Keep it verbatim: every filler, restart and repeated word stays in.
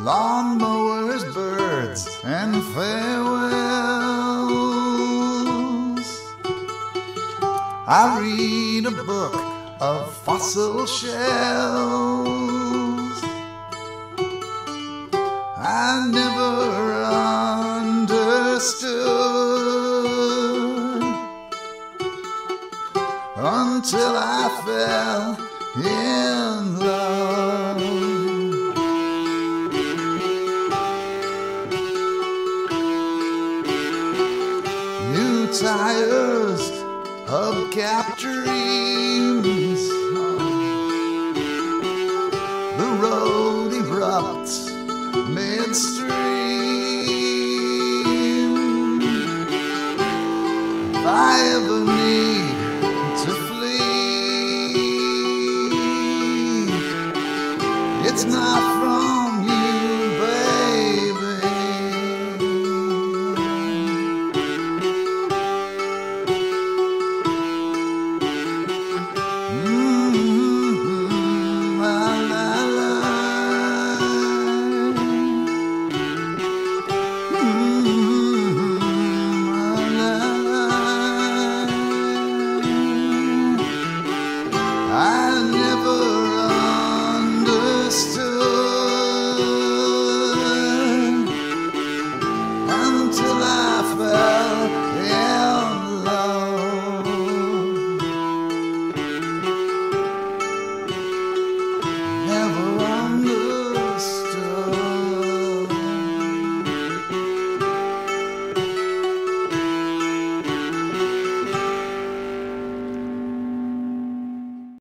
lawnmowers, birds, and farewells. I read a book of fossil shells. I never understood until I fell in love. New tires, hubcap dreams. The road erupts midstream.